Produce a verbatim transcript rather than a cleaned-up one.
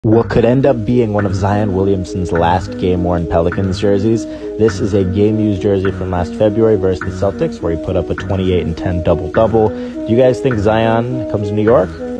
what could end up being one of Zion Williamson's last game-worn Pelicans jerseys. This is a game-used jersey from last February versus the Celtics, where he put up a twenty-eight and ten double-double. Do you guys think Zion comes to New York?